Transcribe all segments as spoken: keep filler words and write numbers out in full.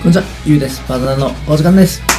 こんにちは、ゆうです。パズドラのお時間です。はい、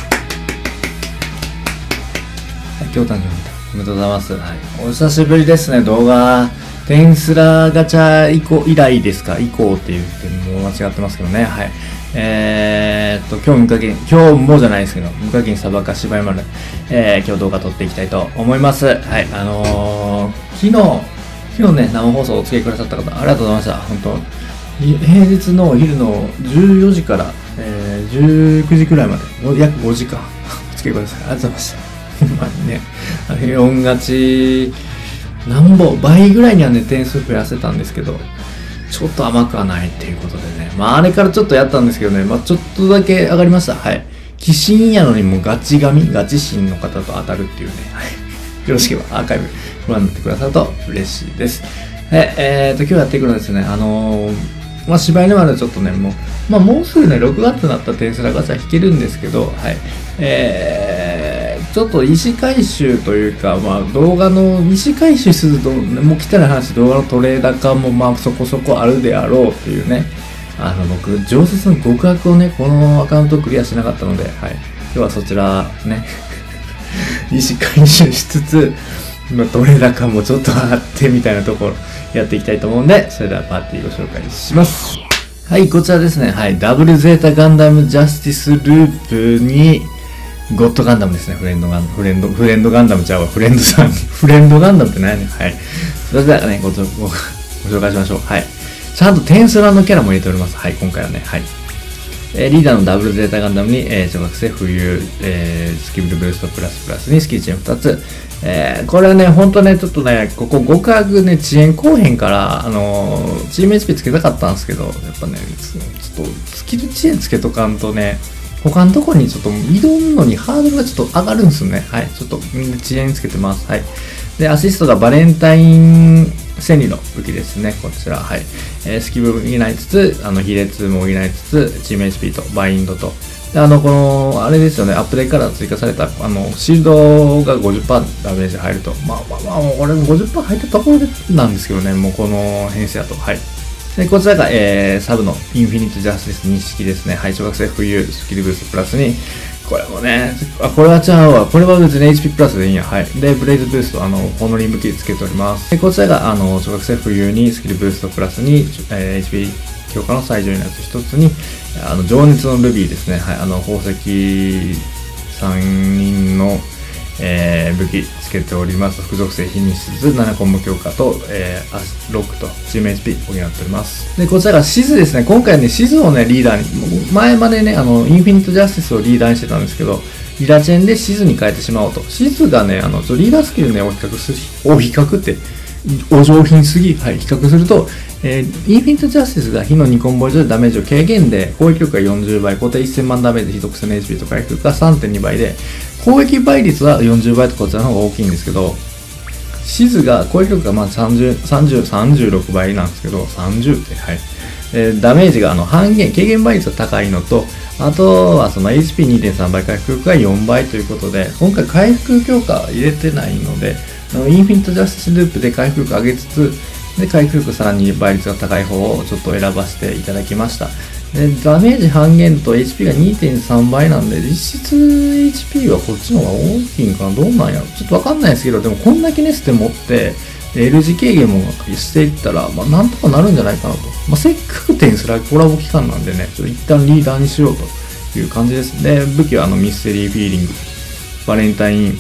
今日誕生日おめでとうございます。はい、お久しぶりですね、動画。テンスラガチャ以降、以来ですか以降って言ってもう間違ってますけどね。はい。えー、っと、今日無課金、今日もじゃないですけど、無課金サバか芝居まで、えー、今日動画撮っていきたいと思います。はい、あのー、昨日、昨日ね、生放送お付き合いくださった方、ありがとうございました。本当平日のお昼のじゅうよじから、えー、じゅうくじくらいまで、約ごじかんお付き合いください。ありがとうございました。ほんまにね、よん勝ち、なんぼ、倍ぐらいにはね、点数増やせたんですけど、ちょっと甘くはないっていうことでね。まあ、あれからちょっとやったんですけどね、まあ、ちょっとだけ上がりました。はい。寄進やのにもうガチ神、ガチ神の方と当たるっていうね。はい。よろしければアーカイブご覧になってくださると嬉しいです。え、えーと、今日やっていくのはですね、あのー、まあ、芝居のまでちょっとね、もう、まあ、もうすぐね、ろくがつになったテンスラガチャ引けるんですけど、はい。えー、ちょっと意思回収というか、まあ、動画の意思回収すると、もう来たら話、動画のトレーダー化も、まあ、そこそこあるであろうっていうね、あの、僕、常設の極悪をね、このアカウントをクリアしなかったので、はい。今日はそちら、ね、意思回収しつつ、まあ、トレーダー化もちょっとあってみたいなところやっていきたいと思うんで、それではパーティーご紹介します。はい、こちらですね。はい、ダブルゼータガンダムジャスティスループに、ゴッドガンダムですね。フレンドガンダム、フレンド、フレンドガンダムちゃうわ。フレンドさん、フレンドガンダムって何やねん。はい。それではね、ご、ご、ご紹介しましょう。はい。ちゃんとテンスラのキャラも入れております。はい、今回はね。はい。えー、リーダーのダブルゼータガンダムに、えー、小学生浮遊、えー、スキルブーストプラスプラスにスキルチェーンふたつ。えー、これはね、ほんとね、ちょっとね、ここ極悪ね、遅延後編から、あのー、チーム エイチピー つけたかったんですけど、やっぱね、ちょっとスキル遅延つけとかんとね、他のところにちょっと挑むのにハードルがちょっと上がるんですよね。はい。ちょっとみんな遅延つけてます。はい。で、アシストがバレンタイン戦利の武器ですね。こちら。はい。えー、スキルを補いつつ、あの、比率も補いつつ、チーム エイチピー とバインドと、で、あの、この、あれですよね、アップデートから追加された、あの、シールドが ごじゅっパーセント ダメージ入ると。まあまあまあ、俺も ごじゅっパーセント 入ったところでなんですけどね、もうこの編成だと。はい。で、こちらが、えー、サブのインフィニットジャスティス認識ですね。はい、小学生浮遊、スキルブーストプラスに、これもね、あ、これはちゃうわ。これは別に エイチピー プラスでいいんや。はい。で、ブレイズブースト、あの、ホノリン武器つけております。で、こちらが、あの、小学生浮遊にスキルブーストプラスに、えー、エイチピー 強化の最上位のやつ一つに、あの、情熱のルビーですね。はい。あの、宝石さんにんの、えー、武器つけております。付属性非にしつつななコンボ強化と、えー、ロックとチーム エイチピー 補っております。で、こちらがシズですね。今回ね、シズをね、リーダーに、前までね、あの、インフィニットジャスティスをリーダーにしてたんですけど、リラチェンでシズに変えてしまおうと。シズがね、あの、リーダースキルね、お比較する、お比較って、お上品すぎ、はい、比較すると、えー、インフィニットジャスティスが火のにコンボ以上でダメージを軽減で、攻撃力がよんじゅうばい、固定せんまんダメージ、非属性の エイチピー と回復が さんてんにばいで、攻撃倍率はよんじゅうばいとこちらの方が大きいんですけど、シズが攻撃力がまあ30、30、さんじゅうろくばいなんですけど、さんじゅうって、はい。えー、ダメージがあの半減、軽減倍率が高いのと、あとはその エイチピーにてんさんばい、回復力がよんばいということで、今回回復強化入れてないので、インフィニットジャスティスループで回復力上げつつ、で、回復力さらに倍率が高い方をちょっと選ばせていただきました。で、ダメージ半減と エイチピー が にてんさんばいなんで、実質 エイチピー はこっちの方が大きいんかな、どうなんやろちょっとわかんないですけど、でもこんだけネステ持って、エルジー 軽減もしていったら、まあなんとかなるんじゃないかなと。まあせっかくテンスラコラボ期間なんでね、ちょっと一旦リーダーにしようという感じです。で、武器はあのミステリーフィーリング、バレンタイン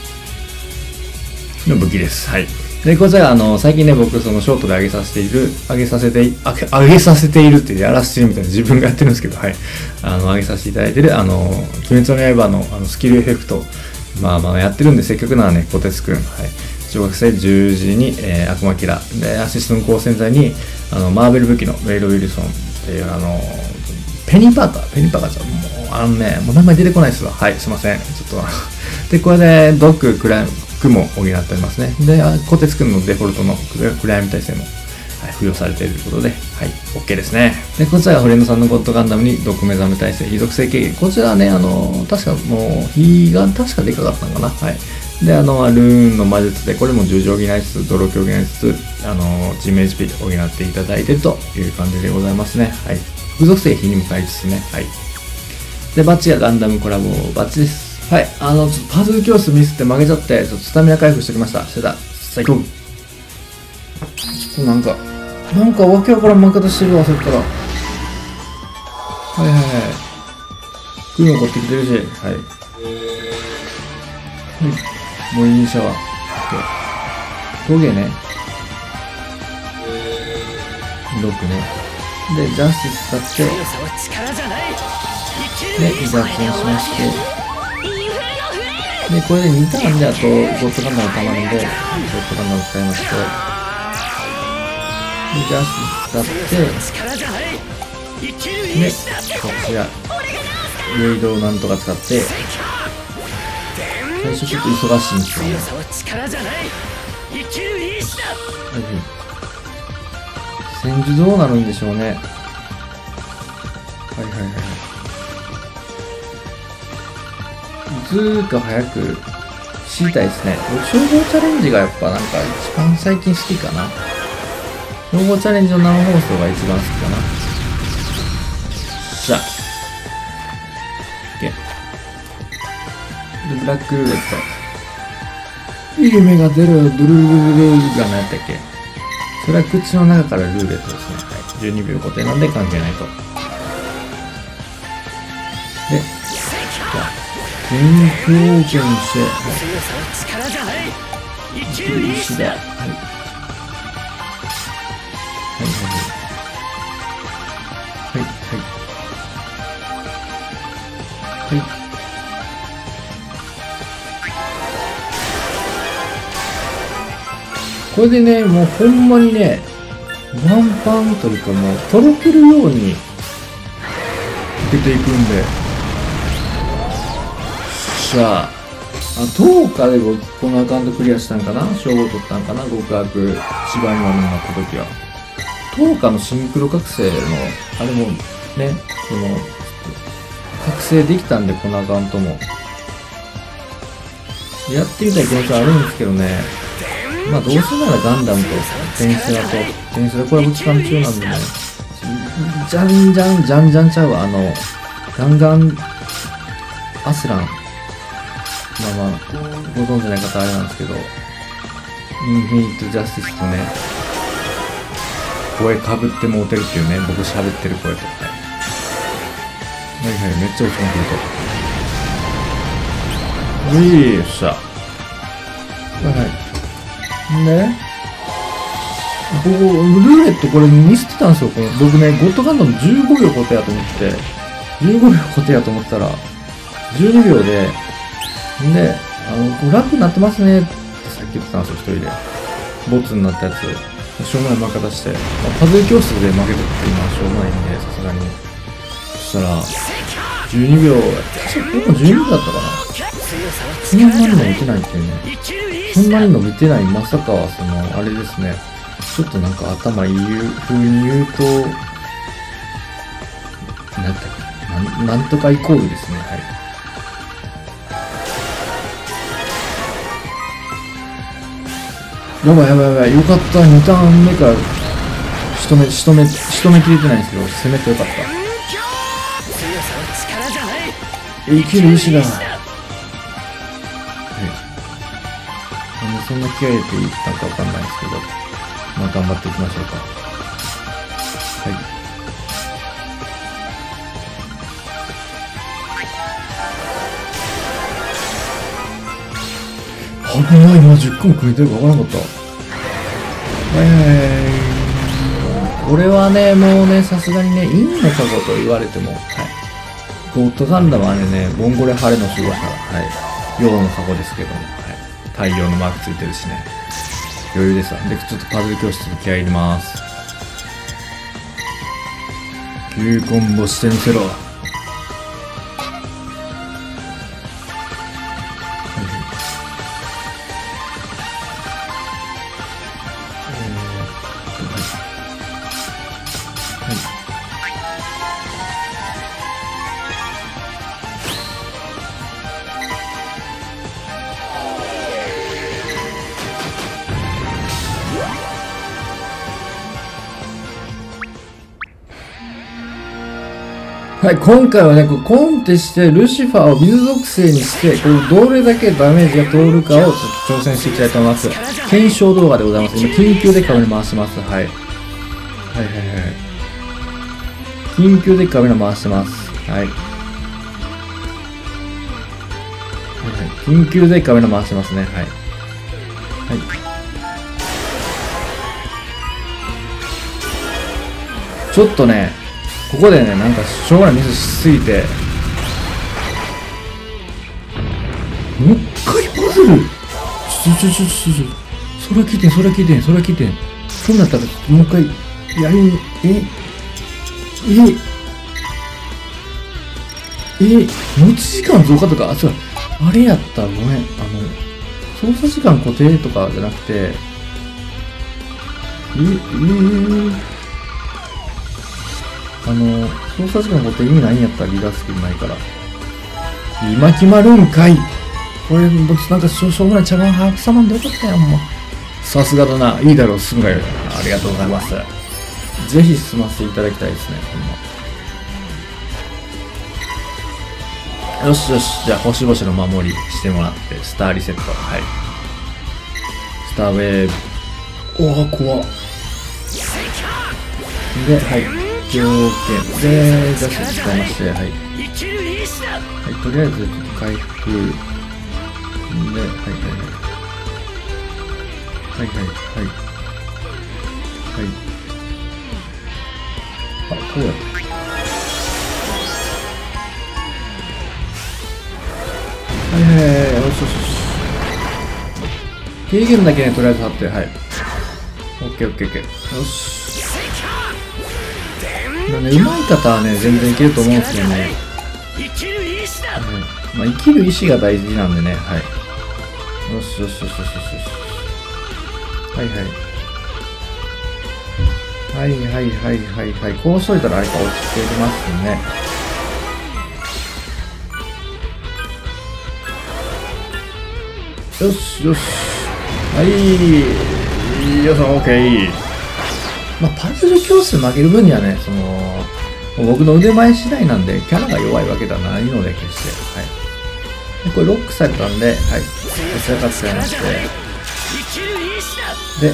の武器です。はい。で、こちら、あの、最近ね、僕、その、ショートで上げさせている、上げさせて、上げ、上げさせているってやらせてるみたいな自分がやってるんですけど、はい。あの、上げさせていただいてる、あの、鬼滅の刃の、あの、スキルエフェクト、まあまあやってるんで、せっかくならね、こてつくん、はい。小学生じゅうじに、えー、悪魔キラー。で、アシストの光線剤に、あの、マーベル武器のウェイル・ウィルソンっていう、あの、ペニーパーカー、ペニーパーカーちゃん、もう、あのね、もう名前出てこないですわ。はい、すいません。ちょっと、で、これで、ドッグ、クライム、も補っておりますね。で、コテツくんのデフォルトのクライム耐性も、はい、付与されているということで、はい、OK ですね。で、こちらがフレンドさんのゴッドガンダムに毒目覚め耐性、非属性軽減。こちらはね、あの、確かもう、火が確かでかかったのかな。はい。で、あの、ルーンの魔術で、これも十字補いつつ、泥気を補いつつ、あの、チーム エイチピー 補っていただいているという感じでございますね。はい。付属性火に向かいつつね、はい。 で、バチがガンダムコラボ、バチです。はい、あの、ちょっとパズル教室ミスって負けちゃって、ちょっとスタミナ回復してきました。してた。最高。ちょっとなんか、なんかわけわからん負け方してるわ、さっきから。はいはいはい。グーも買ってきてるし、はい。はい。モーニングシャワー。トゲね。ロックね。で、ジャスティス使って、で、離脱をしまして、で、これでにターンであと、ゴッドガンダムたまるんで、ゴッドガンダム使いまして、で、ジャスティス使って、で、こちら、レイドをなんとか使って、最初ちょっと忙しいんですよね。戦術どうなるんでしょうね。はいはいはい。いつか早く知りたいですね。消防チャレンジがやっぱなんか一番最近好きかな。消防チャレンジの生放送が一番好きかな。しゃ。OK。で、ブラックルーレット。いい目が出るブルールールが何やったっけ？それは口の中からルーレットですね。はい。じゅうにびょう固定なんで関係ないと。で、じゃあ、電気をオープンして、はい。石だ。はい。はいはいはい。はいはい。はい。これでね、もうほんまにね、ワンパンというかもう、とろけるように出ていくんで。さあ、あ、とおかで僕、このアカウントクリアしたんかな？称号取ったんかな？極悪芝居マンになった時は。とおかのシンクロ覚醒の、あれもね、その、覚醒できたんで、このアカウントも。やってみたい気持ちはあるんですけどね。まあどうせならガンダムとテンスラとテンスラコラボ期間中なんでね、じゃんじゃんじゃんじゃんちゃうわ。あのガンガンアスラン、まあまあご存知ない方あれなんですけど、インフィニットジャスティスとね、声かぶってもうてるっていうね、僕喋ってる声と、はいはいはい、めっちゃ落ち込んでると、よいしょ、はいはい。ね、ここルーレットこれミスってたんですよ。この僕ね、ゴッドガンダムじゅうごびょう固定やと思ってじゅうごびょう固定やと思ったらじゅうにびょうで、で、あのこう楽になってますねってさっき言ってたんですよ、一人でボツになったやつしょうもない負け出して、まあ、パズル教室で負けてって今はしょうもないんで、さすがに。そしたらじゅうにびょう、確かにじゅうにびょうだったかな。そんなに伸びてないっていうね。そんなに伸びてない、まさかはそのあれですね、ちょっとなんか頭いい風に言うと、なんだっけ、な、なんとかイコールですね。はい。やばいやばいやばい、よかった。にターン目から仕留め仕留め仕留めきれてないんですけど、攻めてよかった。生きる石だ。そんな気合い入れていったのかわかんないですけど、まあ頑張っていきましょうか。はい。危ない、今じゅっこも組めてるかわからなかった。はいはい。これはね、もうね、さすがにね、陰の過去と言われても、はい。ゴッドガンダムはね、ボンゴレ晴れの守護者、はい。陽の過去ですけども、はい。太陽のマークついてるしね。余裕ですわ。で、ちょっとパズル教室に気合い入れます。急コンボしてみせろ。 はい、今回はね、こうコンテしてルシファーを水属性にして、こうどれだけダメージが通るかをちょっと挑戦していきたいと思います。検証動画でございます。今、緊急でカメラ回してます。はい。はいはいはい。緊急でカメラ回してます。はい。はいはい。緊急でカメラ回してますね。はい。はい。ちょっとね、ここでね、なんかしょうがないミスしすぎて、もう一回パズルちょちょちょちょちょ、それは聞いてん、それは聞いてん、それは聞いてん。そうなったら、もう一回、やり、えええ持ち時間増加とか、あ、そう、あれやった、ごめん。あの、操作時間固定とかじゃなくて、え、えー、あの、操作時間固定意味ないんやったらリーダースキルないから。今決まるんかい。これ、僕なんかしょうもない茶番はさまんでよかったよ、もう。さすがだな。いいだろう、進むがよ。ありがとうございます。ぜひ進ませていただきたいですね、ほんま。よしよし、じゃあ星々の守りしてもらって、スターリセット。はい。スターウェーブ。おぉ、怖っ。で、はい。条件で、出して使いまして、はい。はい、とりあえずちょっと回復。で、はいはいはい。はいはいはい。はい。あ、こうやって。はいはいはい、よしよしよし。軽減だけね、とりあえず貼って、はい。オッケーオッケーオッケー。よし。ね、うまい方はね、全然いけると思うんですけどね。うん、まあ、生きる意志が大事なんでね、はい。よしよしよしよしよし。はいはい。はいはいはいはいはい。こうしといたらあれか落ちてきますね。よしよし。はい。よし、オッケー。まあ、パズル教室負ける分にはね、その、僕の腕前次第なんで、キャラが弱いわけではないので、決して。はい。でこれロックされたんで、はい。こちらから使いまして。で、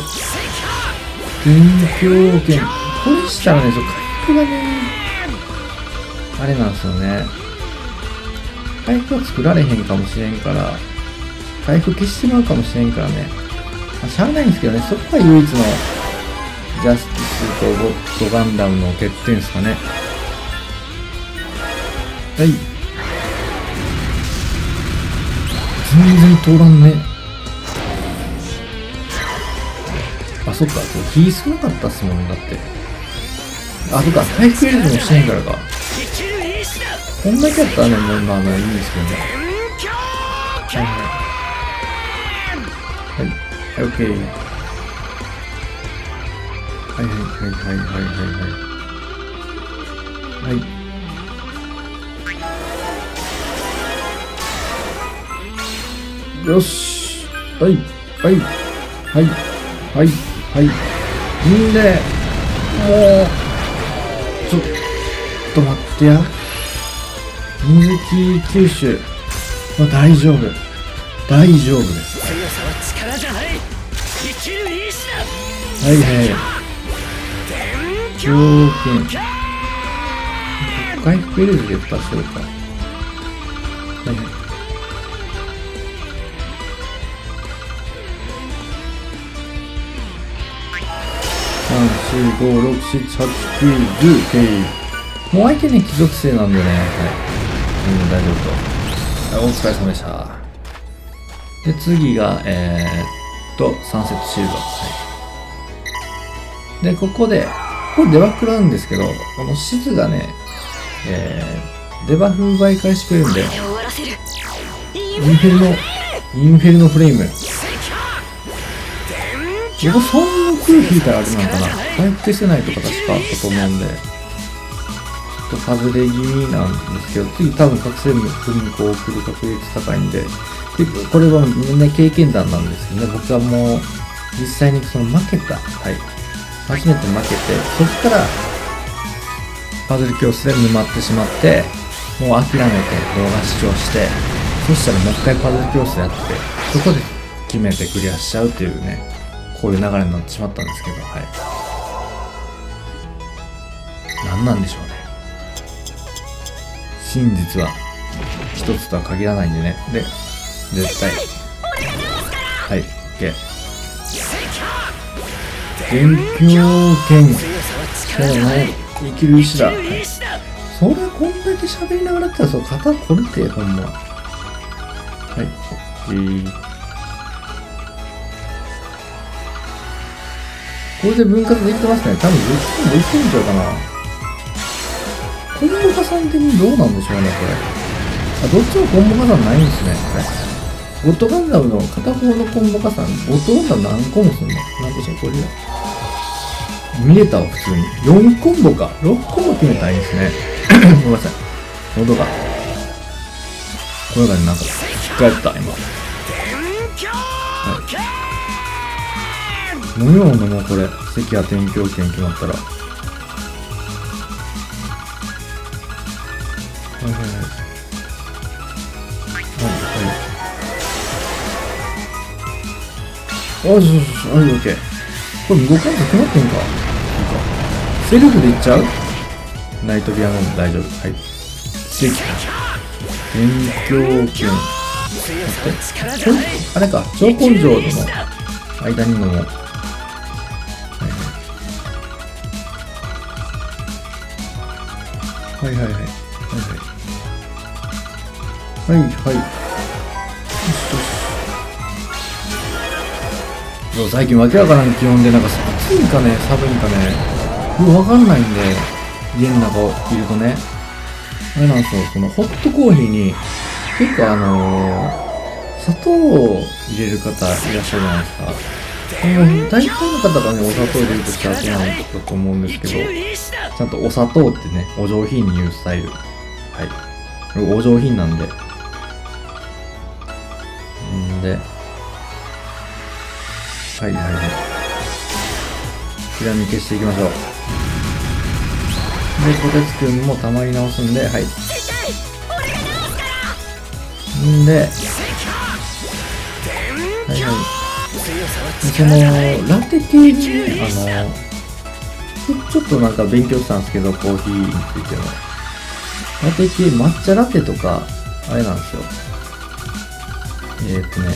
緊急剣。これしたらね、そう、回復がね、あれなんですよね。回復は作られへんかもしれんから、回復消してまうかもしれんからね。まあ、しゃあないんですけどね、そこが唯一の、ジャスティスとゴッドガンダムの欠点ですかね。はい。全然通らんね。あ、そっか。火少なかったっすもんね、だって。あ、そっか。回復入れてもしてんからか。こんだけやったらね、もうまあまあいいんですけどね。はいはい。はい。はい、オッケー。はいはいはいはいはいはいはい。はい。よし。はい。はい。はい。はい。はい。んで、もう、ちょっと待ってや。水木吸収。まあ、大丈夫。大丈夫です。はいはい。条件。回復入れるで蓋しようか。はいはい。さん、よん、ご、ろく、なな、はち、きゅう、じゅう。ケー。もう相手ね、貴族性なんでね。はい。うん、大丈夫と。はい、お疲れ様でした。で、次が、えー、っと、サンセットシールド。はい。で、ここで、これデバフ食らうんですけど、このシズがね、えー、デバフ奪い返してくれるんで、インフェルノ、インフェルノフレイム。僕そんな空引いたらあれなのかな、回復消せないとか確かあったと思うんで、ちょっと外れ気味なんですけど、次多分覚醒文庫を送る確率高いんで、でこれはみんな経験談なんですけどね、僕はもう実際にその負けた、はい、初めて負けて、そこからパズル教室で沼ってしまって、もう諦めて動画視聴して、そしたらもう一回パズル教室やって、そこで決めてクリアしちゃうっていうね、こういう流れになってしまったんですけど、はい。何なんでしょうね。真実は一つとは限らないんでね。で、絶対。はい、OK。勉強権。そうね、生きる石だ。はい。それこんだけ喋りながらやったら、そう、肩こるて、ほんま。はい、OK。これで分割できてますね。多分、どっちもできてるんちゃうかな。コンボ加算的にどうなんでしょうね、これ。あ、どっちもコンボ加算ないんですね、これ。ゴッドガンダムの片方のコンボ加算、ゴッドガンダム何個もすんのなんでしょう、これ。見れたわ、普通に。よんコンボか。ろっコンボ決めたらいいんですね。ごめんなさい。喉が。これがね、なんか、引っかかった、今。はい。飲み物飲もう、これ。関谷天狂犬決まったら。はいはいはい。はいはい。あ、そうそうそう。はい、オッケー。これ動かんと決まってんか。セルフでいっちゃう？ナイトビアノン大丈夫。はい。関谷天狂犬。これ、あれか。超根性の間に飲もう。はいはいはい。はいはい。はいはい。よしよし。そう、最近わけわからん気温で、なんか暑いんかね、寒いんかね、よくわかんないんで、家の中をいるとね、あれなんですよ、そのホットコーヒーに、結構あのー、砂糖を入れる方いらっしゃるじゃないですか。でも大体の方がね、お砂糖入れると幸せなんだと思うんですけど、ちゃんとお砂糖ってね、お上品に言うスタイル。はい。お上品なんで。んで、はいはいはい。ピラミ消していきましょう。で、こてつくんもたまり直すんで、はい。んで、はいはい。その、ラテ系にね、あの、ちょっとなんか勉強したんですけど、コーヒーについても。ラテ系、抹茶ラテとか、あれなんですよ。えーっとね、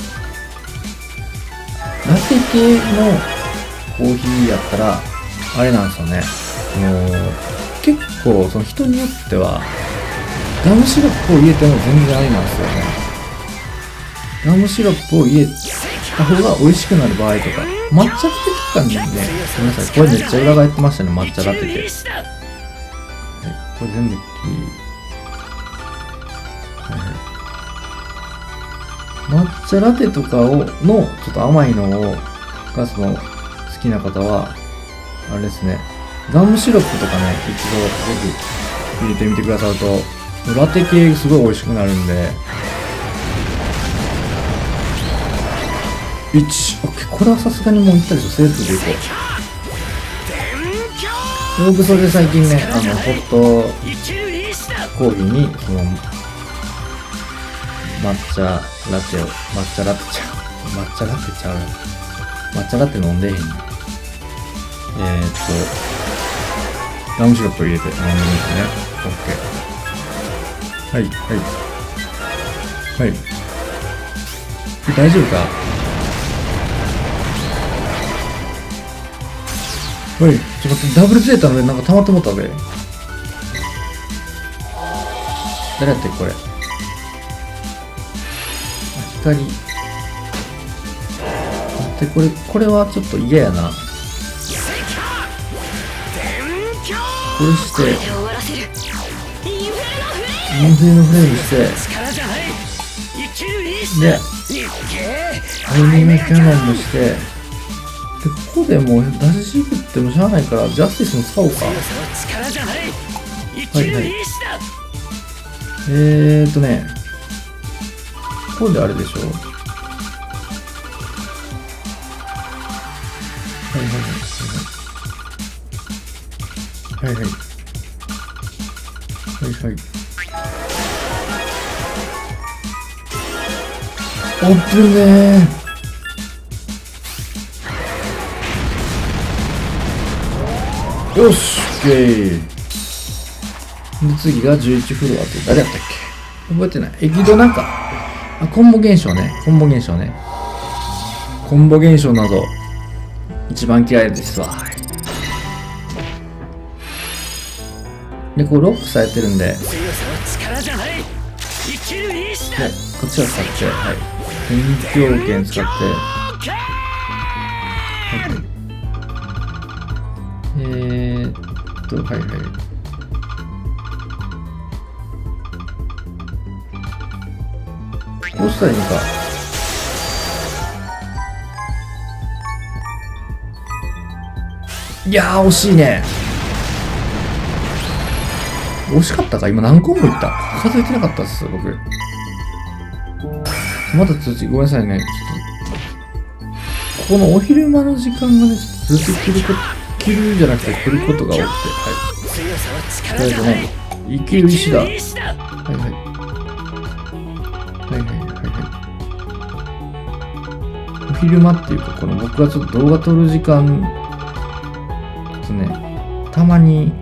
ラテ系のコーヒーやったら、あれなんですよね。もう、結構、その人によっては、ガムシロップを入れても全然ありなんですよね。ガムシロップを入れた方が美味しくなる場合とか、抹茶ラテとかにね、ごめんなさい、これめっちゃ裏返ってましたね、抹茶ラテって。はい、これ全部、はいはい、抹茶ラテとかを、の、ちょっと甘いのを、がその、好きな方は、あれですね、ガムシロップとかね、一度ぜひ入れてみてくださると、ラテ系すごい美味しくなるんで、いち、オッケー、これはさすがにもういったでしょ、セーフでいこう。僕それで最近ね、あの、ホットコーヒーに、その、抹茶ラテを、抹茶ラテちゃう。抹茶ラテちゃう。抹茶ラテ飲んでへんね。えーっと、ガムシロップを入れて飲んでるんですね。オッケー。はい、はい。はい。大丈夫か？おい、ちょっと待って、ダブルゼータの上なんか溜まってもったべ。誰やってこれ。あ、光。待って、これ、これはちょっと嫌やな。これして、インフェのフレームして、で、アイニメキャノンもして、で、ここでもう出し渋ってもしゃあないから、ジャスティスも使おうか。はいはい。えーっとね、ここであれでしょ。はいはいはい。はいはい。 はいはい。おっぶねー。よし、オッケー。で、次がじゅういちフロアって誰やったっけ？覚えてない。駅ドなんか。あ、コンボ現象ね。コンボ現象ね。コンボ現象など、一番嫌いですわ。はい。で、こうロックされてるんで、もうこっちは使って、はい。天狂剣使って、はい、えーっと、はいはい。こうしたらいいのか。いやー、惜しいね。惜しかったか？今何コンボいった？数えてなかったっす、僕。まだ通知、ごめんなさいね。ちょっとこのお昼間の時間がね、ちょっとずっと切ること、切るじゃなくて来ることが多くて、はい。とりあえずね、生きる石だ。はいはい。はいはいはいはい。お昼間っていうか、この僕がちょっと動画撮る時間、ちょっとね、たまに、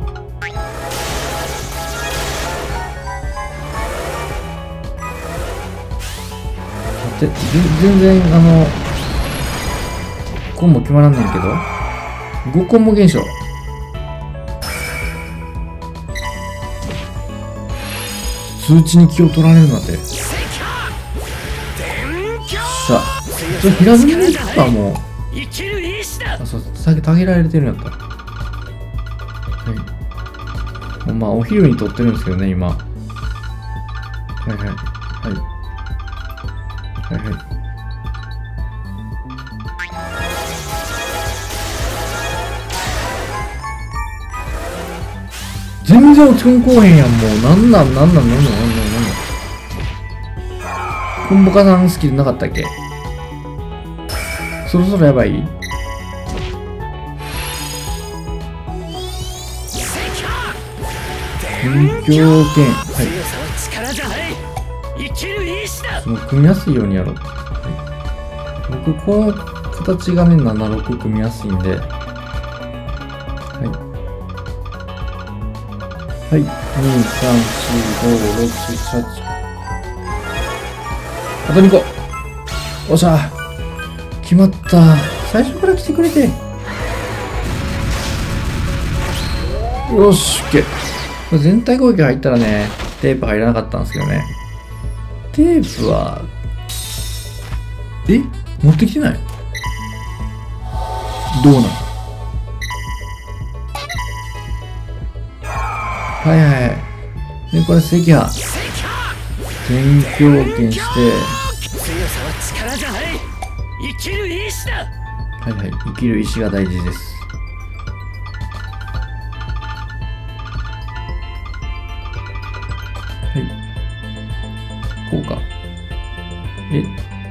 全然あのコンボ決まらんねんけどごコンボ現象通知に気を取られるなんてさあちょっと平積みですかもうあそうさっきげられてるんやったはいまあお昼に撮ってるんですけどね今はいはいはいはいはい。全然落ち込んこうへんやん、もう。なんなんなんなんなんなんなんなんなん。コンボ加算スキルなかったっけ？そろそろやばい？勉強剣。はい。その組みやすいようにやろう。はい、僕、この形がね、ななろく組みやすいんで。はい。はい。に、さん、よん、ご、ろく、なな、はち。あとにこ。おっしゃ。決まった。最初から来てくれて。よし、オッケー。これ全体攻撃入ったらね、テープ入らなかったんですけどね。テープは、え？持ってきてない？どうなの？はいはいはい。で、これ赤波。天狂剣して。はいはい。生きる意志が大事です。はい。こうか。え？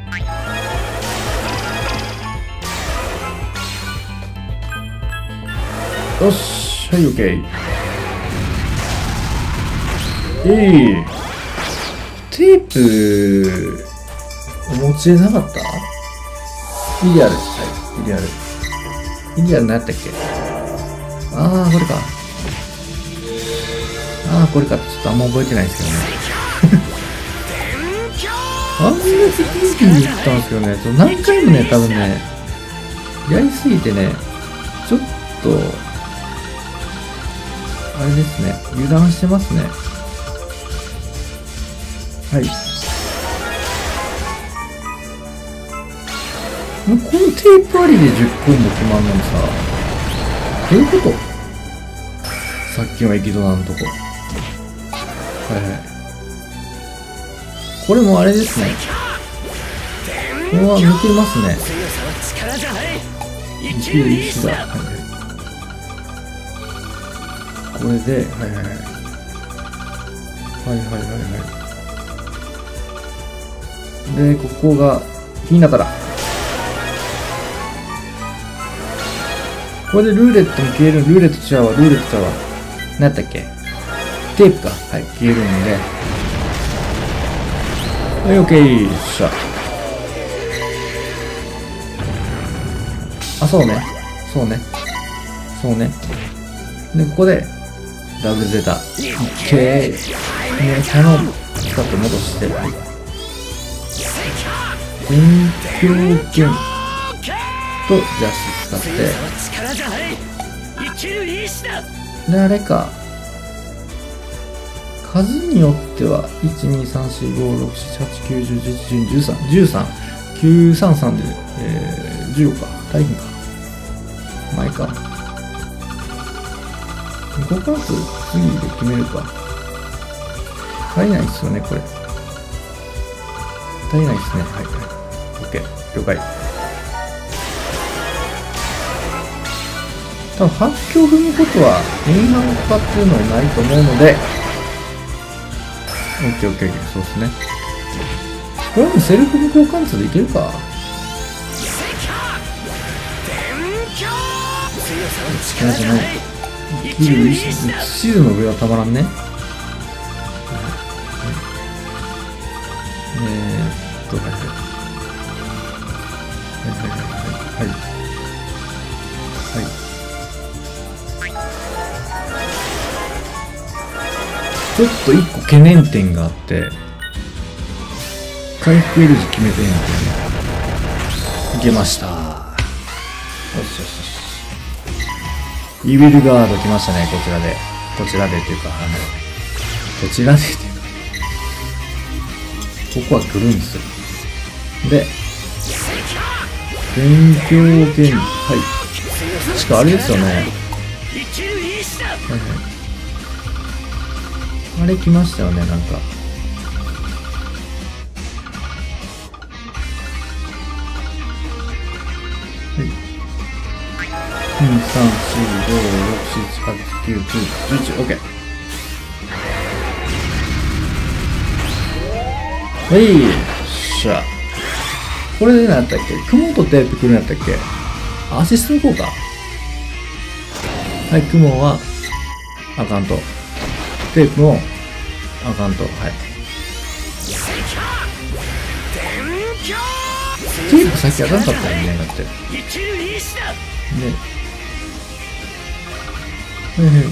よし、はい、オッケー。ええー。テープ、お持ちでなかった？イデアル。はい、イデアル。イデアル何やったっけ？ああ、これか。ああ、これか。ちょっとあんま覚えてないですけどね。あんなに一気に言ったんですけどね、何回もね、多分ね、やりすぎてね、ちょっと、あれですね、油断してますね。はい。もうこのテープありでじゅっコンボ決まんのにさ、どういうこと？さっきのエキドナのとこ。はいはい。これもあれですね。これは抜けますね。生きる意志だ。はいはい。これで、はいはいはい。はいはいはいはい。で、ここが、ひなたら。これでルーレットも消える。ルーレットちゃうわ。ルーレットちゃうわ。何やったっけ？ テープか。はい、消えるんで。はい、オッケー。よっしゃ。あ、そうね。そうね。そうね。で、ここで、ダブルゼータ。オッケー。ね、キャノン使って戻して。はい。勉強剣とジャス使って。で、あれか。数によっては、いち、に、さん、よん、ご、ろく、なな、はち、きゅう、じゅう、じゅういち、じゅうに、じゅうさん、じゅうさん、きゅう、さん、さんで、えー、じゅうか。大変か。前か。ここからと次で決めるか。足りないっすよね、これ。足りないっすね。はい、はい。OK。了解。多分、発狂踏むことは、円半化っていうのはないと思うので、OK、OK、そうですね。これもセルフ交換図でいけるか。力じゃない。生きる意志、地図の上はたまらんね。えーっと、はいはい。はいはいはいはい。はい。ちょっと一個懸念点があって、回復 L 字決めてんやけど、いけました。よしよしよし。イビルガード来ましたね、こちらで。こちらでっていうか、あの、こちらでっていうか、ここは来るんですよ。で、勉強剣、はい。確かあれですよね。はいはい。あれ来ましたよね、なんか。に、さん、よん、ご、ろく、なな、はち、きゅう、じゅう、じゅういち、オッケー。はい、よっしゃ。これで何やったっけ？雲とテープ来るんやったっけ？アシスト行こうか。はい、雲は、アカウント。テープも、アカウント。はい。テープさっき当たらなかったよね、だって。ね。はいはいはいはい。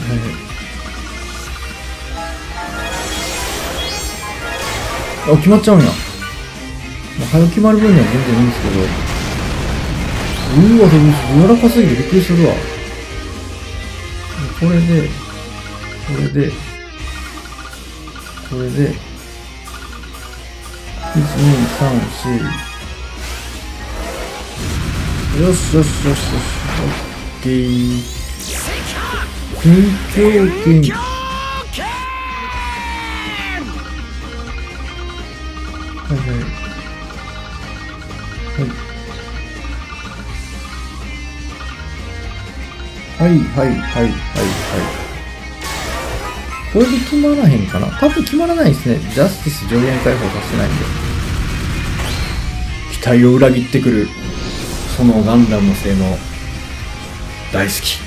あ、決まっちゃうんや。まあ、早く決まる分には全然いいんですけど。うわ、柔らかすぎてびっくりするわ。これで、これで、これで、いち、に、さん、よん、よしよしよしよし。オッケー。勉強剣。はいはい。はい。はいはいはいはいはい。これで決まらへんかな？多分決まらないですね。ジャスティス上限解放させてないんで。期待を裏切ってくる、そのガンダムの性能、大好き。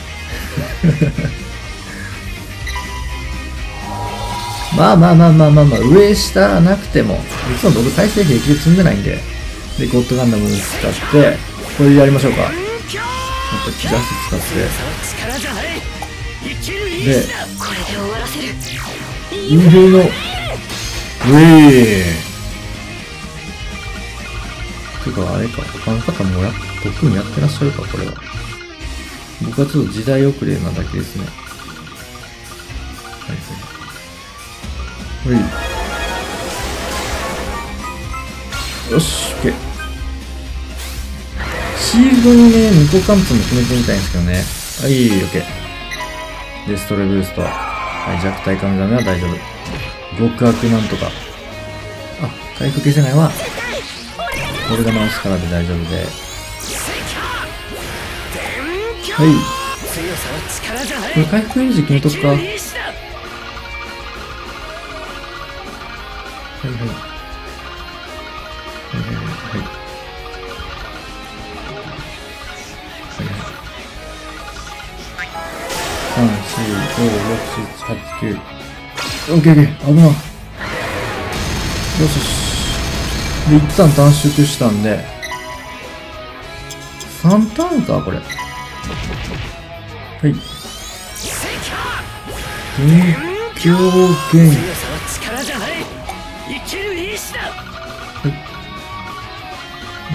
まあまあまあまあまあまあ、上下なくても、実は僕再生平気で積んでないんで、で、ゴッドガンダム使って、これでやりましょうか。もっとジャス使って、で、上の、うえーていうか、あれか、他の方もや、特にやってらっしゃるか、これは。僕はちょっと時代遅れなだけですね。はいはい。はい。よし、OK。シールドのね、無効貫通も決めてみたいんですけどね。はい、OK。デストレブースト。はい、弱体神ザメは大丈夫。極悪なんとか。あ、回復消せないは、俺が回すからで大丈夫で。はい。これ回復エンジン決めとくか。はいはい。はいはいはいはい。はいはい。さん、よん、ご、ろく、なな、はち、きゅう。 オッケーオッケー、危ない。よしよし。で、一旦短縮したんで、さんターンか、これ。はい。元凶元。はい。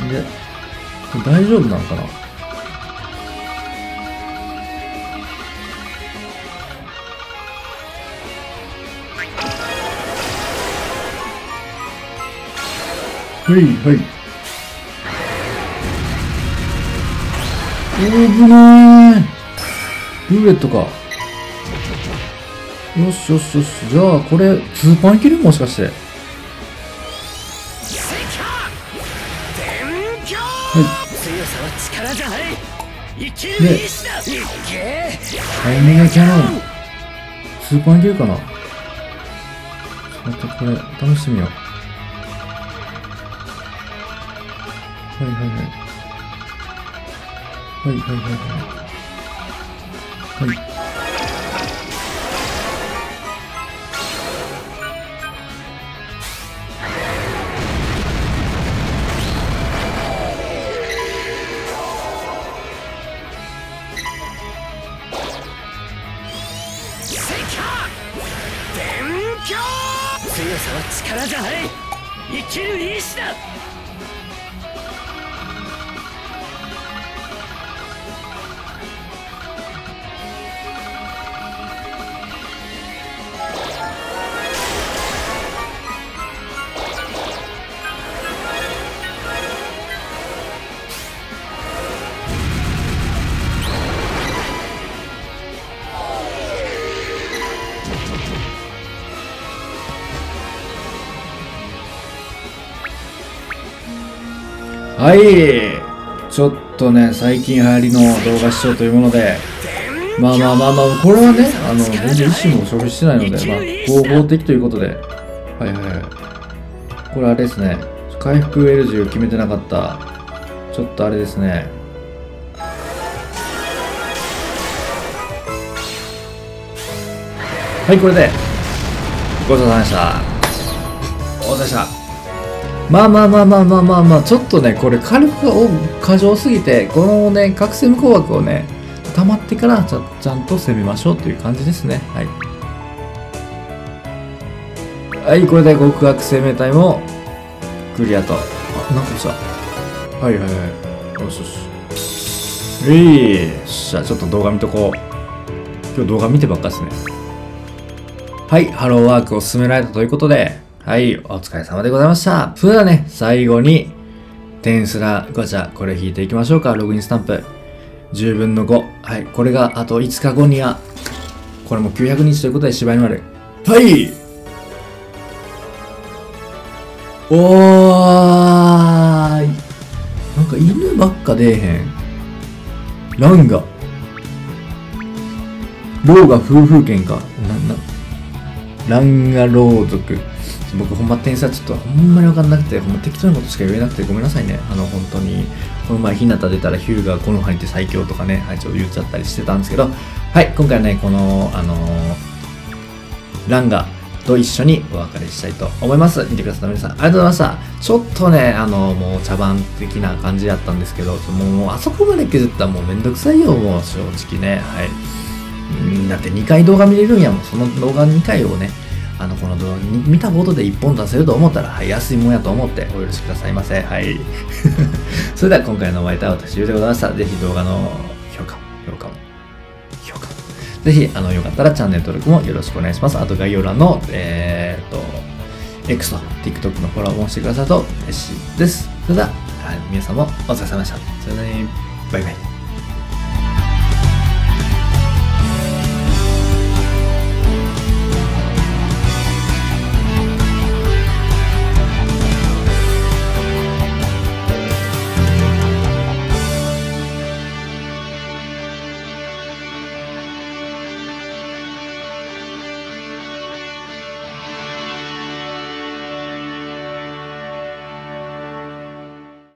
で、大丈夫なのかな。はいはい。おー、ぶねー。ルーレットか。よしよしよし。じゃあ、これ、ツーパンいけるもしかして。はい。で、タイミングキャノン。ツーパンいけるかな。ちょっと待って、これ、試してみよう。はいはいはい。はいはいはいはい。はい。 強さは力じゃない。生きる意志だ。 はい、ちょっとね、最近流行りの動画視聴というもので、まあまあまあまあ、これはね、あの、全然意思も消費してないので、まあ、合法的ということで、はいはいはい。これあれですね、回復 エルじゅう 決めてなかった、ちょっとあれですね。はい、これで、ごちそうさまでした。お疲れ様でした。まあまあまあまあまあまあまあ、ちょっとね、これ火力が過剰すぎて、このね、覚醒無効枠をね、溜まってからちゃ、ちゃんと攻めましょうという感じですね。はい。はい、これで極悪生命体もクリアと。あ、なんかした。はいはいはい。よしよし。えい、よっしゃ、ちょっと動画見とこう。今日動画見てばっかですね。はい、ハローワークを進められたということで、はい、お疲れ様でございました。それではね、最後に、テンスラガチャ、これ引いていきましょうか。ログインスタンプ。じゅうぶんのご。はい、これがあといつかごには、これもきゅうひゃくにちということで芝居になる。はい、おーい。なんか犬ばっか出えへん。ランガ。ローが夫婦権か。な、な、ランガロー族。僕ほんま天才ちょっとほんまにわかんなくて、ほんま適当なことしか言えなくてごめんなさいね。あの本当に、この前日向出たらヒューがこの入って最強とかね、はい、ちょっと言っちゃったりしてたんですけど、はい、今回ね、この、あのー、ランガと一緒にお別れしたいと思います。見てくださった皆さん、ありがとうございました。ちょっとね、あの、もう茶番的な感じだったんですけど、もうあそこまで削ったらもうめんどくさいよ、もう正直ね。はい。うんだってにかい動画見れるんやもん。その動画にかいをね、あの、この動画に見たことでいっぽん出せると思ったら、はい、安いもんやと思ってお許しくださいませ。はい。それでは今回のお相手は私、ゆうでございました。ぜひ動画の評価、評価も、評価も。ぜひ、あの、よかったらチャンネル登録もよろしくお願いします。あと概要欄の、えーっと、X と TikTok のフォローもしてくださると嬉しいです。それでは、はい、皆さんもお疲れ様でした。それでは、バイバイ。